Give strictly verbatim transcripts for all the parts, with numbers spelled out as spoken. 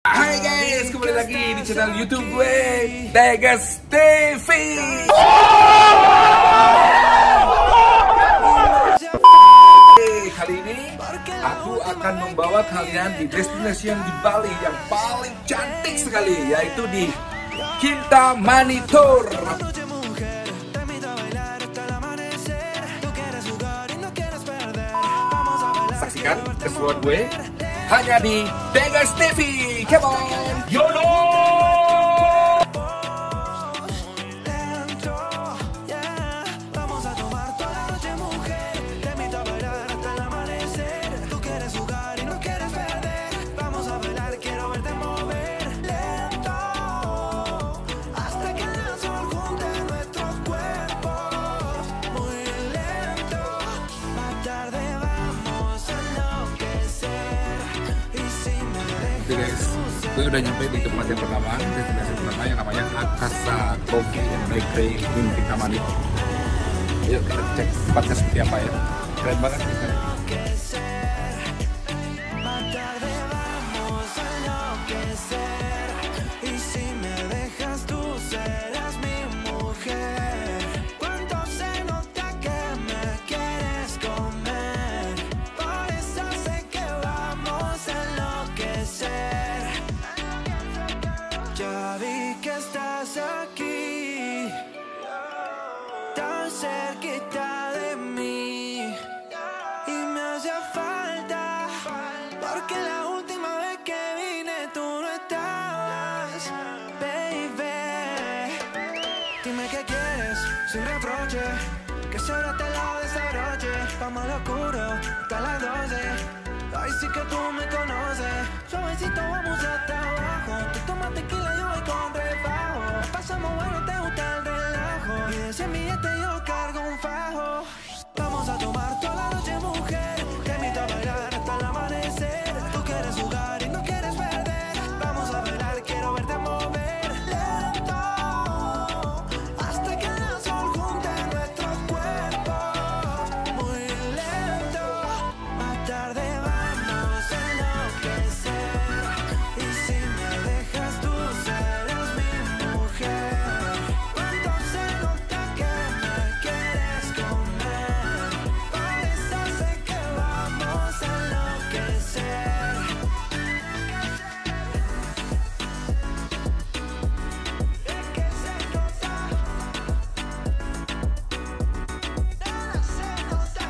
Hai guys, kembali lagi di channel YouTube gue, Tegas T V. Kali ini aku akan membawa kalian di destination di Bali yang paling cantik sekali, yaitu di Kintamani Tour. Saksikan keseruan gue hanya di Tegas T V. Come on, YOLO! Oke guys, gue udah nyampe di tempat yang pertama, destinasi pertama yang namanya Akasa Coffee and Bakery di Kintamani. Yuk kita cek tempatnya seperti apa ya. Keren banget nih. Cerquita de mí y me hace falta, porque la última vez que vine tú no estabas, baby. Dime qué quieres sin reproche, que sobre este lado desabroche. Vamos al oscuro hasta las doce, ahí sí que tú me conoces. Suavecito vamos hasta abajo, tú tomas tequila yo voy con refajo. Pasamos bueno, te gusta el relajo y de ese billete yo cargo un fajo. Vamos a tomar toda la noche, mujer. Te invito a bailar hasta el amanecer. Tú quieres jugar y no quieres perder. Vamos a bailar, quiero verte mover lento, hasta que el sol junte nuestros cuerpos. Muy lento, más tarde vamos a enloquecer. Y si me dejas tú serás mi mujer. Cuánto se nota que me quieres comer, por eso sé que vamos a enloquecer. Es que se nota, nada se nota,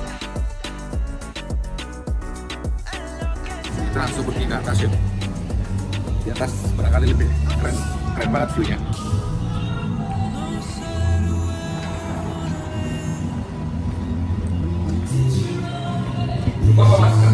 Kita langsung pergi ke atas yuk. Di atas barangkali lebih keren, keren banget view-nya. Lupa bawa masker.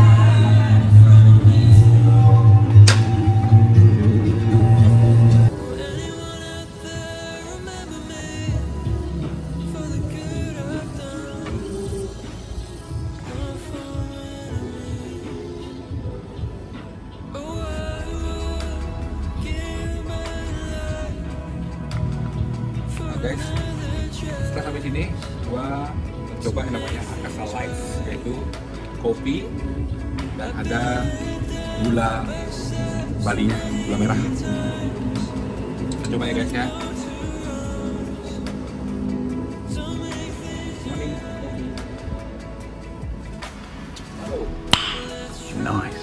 Guys, setelah sampai sini, gua coba yang namanya Akasa Life, yaitu kopi dan ada gula Balinya, gula merah. Kita coba ya guys ya. Oh, nice.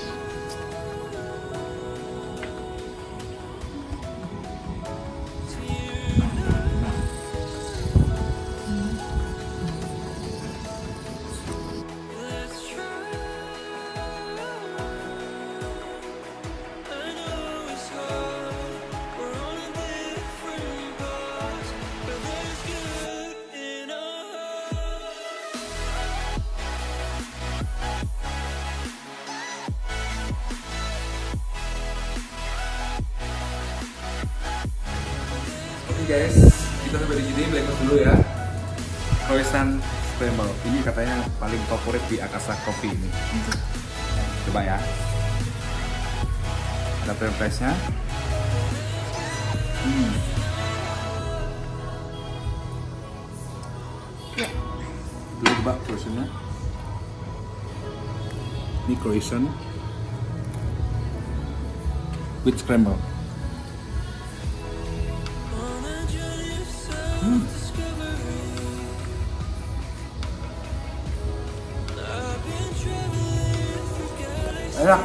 Oke guys, kita sampai di sini, breakfast dulu ya. Croissant scramble, ini katanya paling favorit di Akasa Coffee ini. Coba ya. Ada french fries-nya. Hmm. Ya. Dulu coba croissant-nya. Ini croissant. with scramble. Hmm. Enak.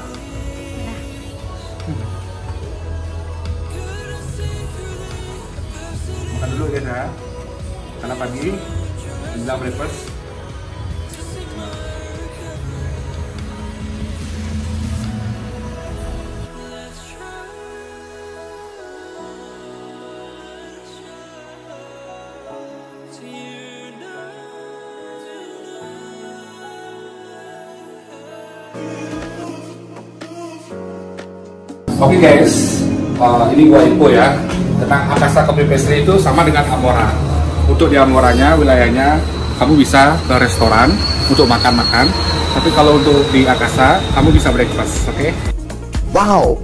Hmm. Makan dulu ya, saya. Karena pagi bilang breakfast. Oke okay guys, uh, ini gua info ya tentang Akasa Coffee Pastry itu sama dengan Amora. Untuk di Amoranya wilayahnya kamu bisa ke restoran untuk makan-makan, tapi kalau untuk di Akasa kamu bisa breakfast, oke? Okay? Wow.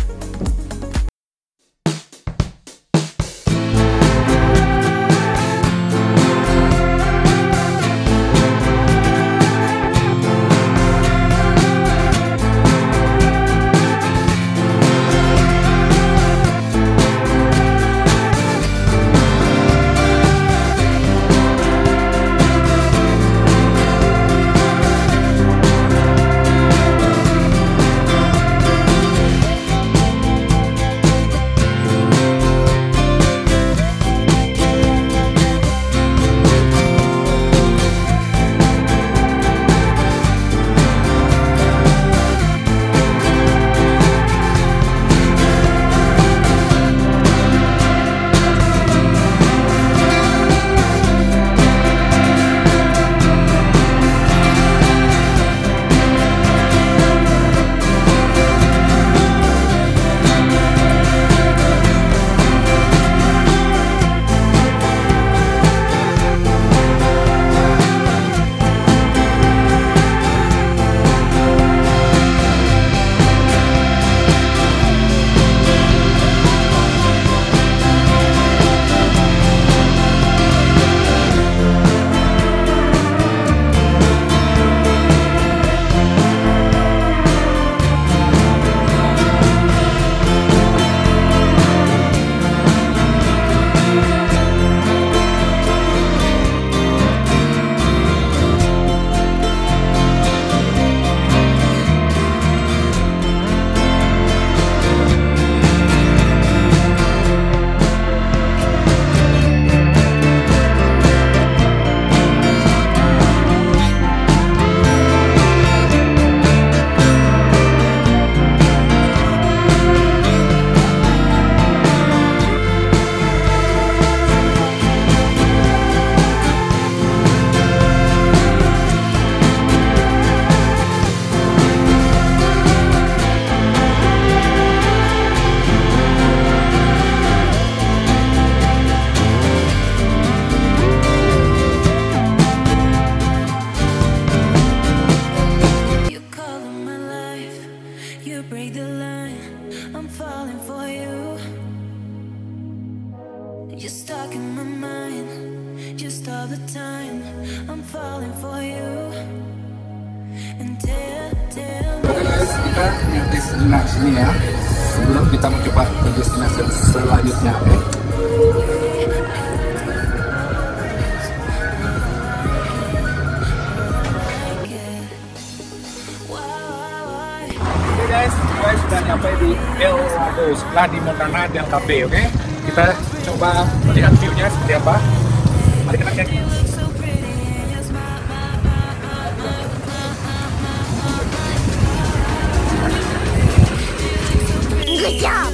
You're stuck in my mind, just all the time. I'm falling for you. And tell, tell me. Oke guys, kita nyampe destinasi sini ya. Sebelum kita mencoba ke destinasi selanjutnya, oke? Okay? Oke guys, kita sudah nyampe di El Lago, sebelah di Montana Del Cafe, oke? Okay? Kita coba melihat view-nya seperti apa. Mari kita cek. Good job.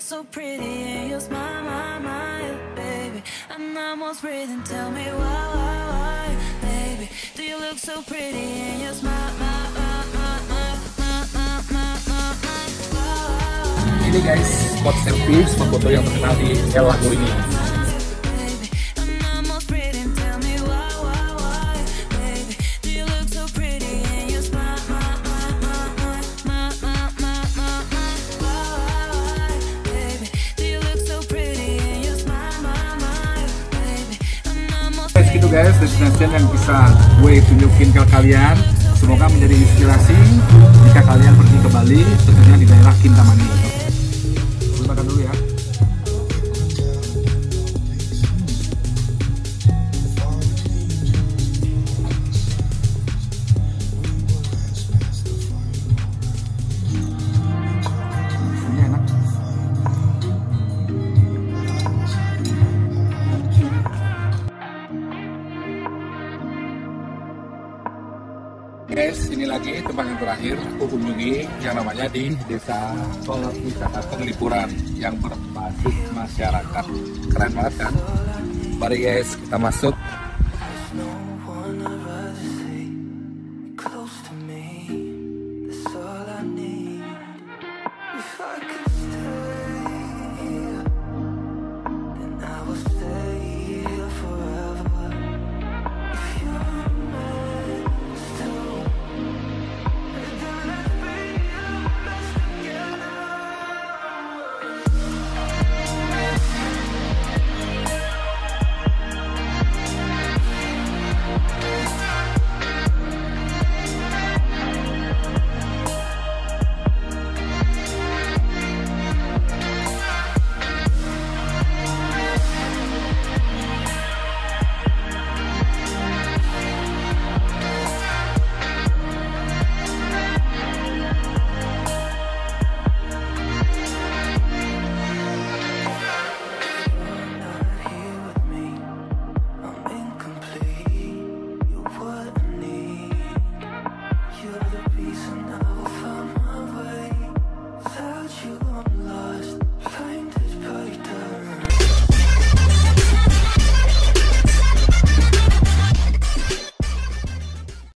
so pretty in your smile, my, my, baby. I'm almost breathing, tell me why, why, why, baby. Do you look so pretty in your smile, my, my, my, my, my, my, my, my, my, why. Ini guys, spot selfie, spot foto yang terkenal di El Lago ini. Itu guys, destination yang bisa gue tunjukin ke kalian. Semoga menjadi inspirasi jika kalian pergi ke Bali, tentunya di daerah Kintamani. Gue makan dulu ya. Ini enak. Guys, ini lagi tempat yang terakhir aku kunjungi yang namanya di Desa Tol Wisata Penglipuran yang berbasis masyarakat. Keren banget kan? Mari guys, kita masuk. No one I'd rather see close to me. That's all I need. If I could